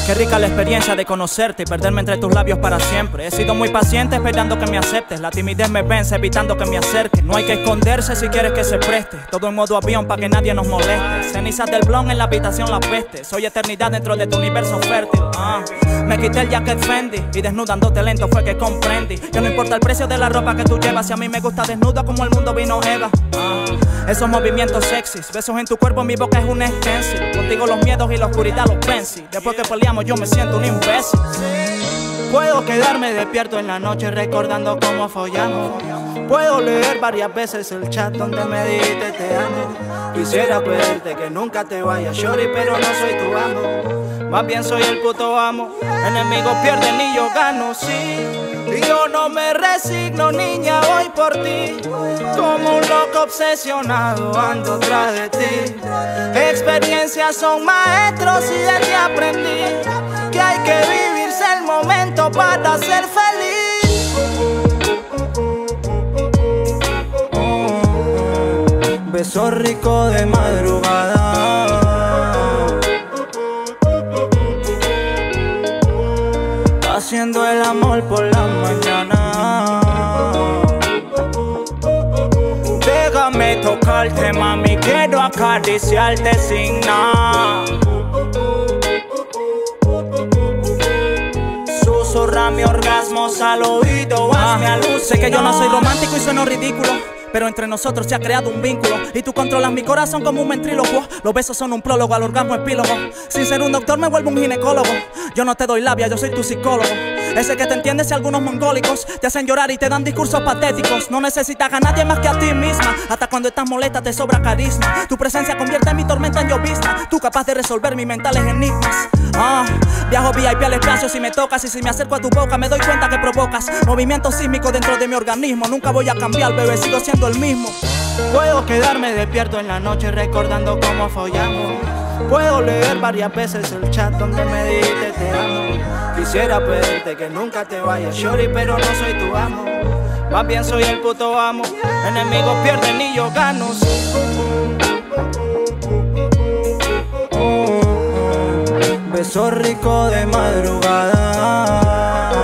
Qué rica la experiencia de conocerte y perderme entre tus labios para siempre. He sido muy paciente esperando que me aceptes. La timidez me vence evitando que me acerque. No hay que esconderse si quieres que se preste. Todo en modo avión para que nadie nos moleste. Cenizas del blon en la habitación la peste. Soy eternidad dentro de tu universo fértil. Me quité el jacket Fendi y desnudándote lento fue que comprendí que no importa el precio de la ropa que tú llevas. Si a mí me gusta desnudo como el mundo vino Eva. Esos movimientos sexys, besos en tu cuerpo, mi boca es un stencil. Contigo los miedos y la oscuridad los vencí. Después que peleamos yo me siento un imbécil. Puedo quedarme despierto en la noche recordando cómo follamos. Puedo leer varias veces el chat donde me dijiste te amo. Quisiera pedirte que nunca te vayas, shorty, pero no soy tu amo. Más bien soy el puto amo. Enemigos pierden y yo gano, sí. Y yo no me resigno, niña, voy por ti. Como un loco obsesionado ando tras de ti. Experiencias son maestros y de ti aprendí que hay que vivirse el momento para ser feliz. Beso rico de madrugada, haciendo el amor por la mañana. Déjame tocarte, mami, quiero acariciarte sin nada. Susurra mi orgasmos al oído, hazme a luz. Sé que yo no soy romántico y sueno ridículo, pero entre nosotros se ha creado un vínculo. Y tú controlas mi corazón como un ventrílocuo. Los besos son un prólogo al orgasmo epílogo. Sin ser un doctor me vuelvo un ginecólogo. Yo no te doy labia, yo soy tu psicólogo. Ese que te entiende si algunos mongólicos te hacen llorar y te dan discursos patéticos. No necesitas a nadie más que a ti misma. Hasta cuando estás molesta te sobra carisma. Tu presencia convierte mi tormenta en llovizna. Tú capaz de resolver mis mentales enigmas. Viajo VIP al espacio si me tocas. Y si me acerco a tu boca me doy cuenta que provocas movimiento sísmico dentro de mi organismo. Nunca voy a cambiar, bebé, sigo siendo el mismo. Puedo quedarme despierto en la noche recordando cómo follamos. Puedo leer varias veces el chat donde me dijiste te amo. Quisiera pedirte que nunca te vayas, shorty, pero no soy tu amo. Más bien soy el puto amo. Enemigos pierden y yo gano. Beso rico de madrugada,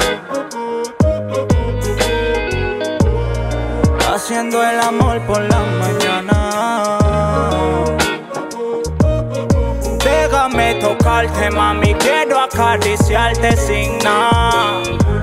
haciendo el amor por la mañana. Déjame tocarte, mami, quiero acariciarte sin nada.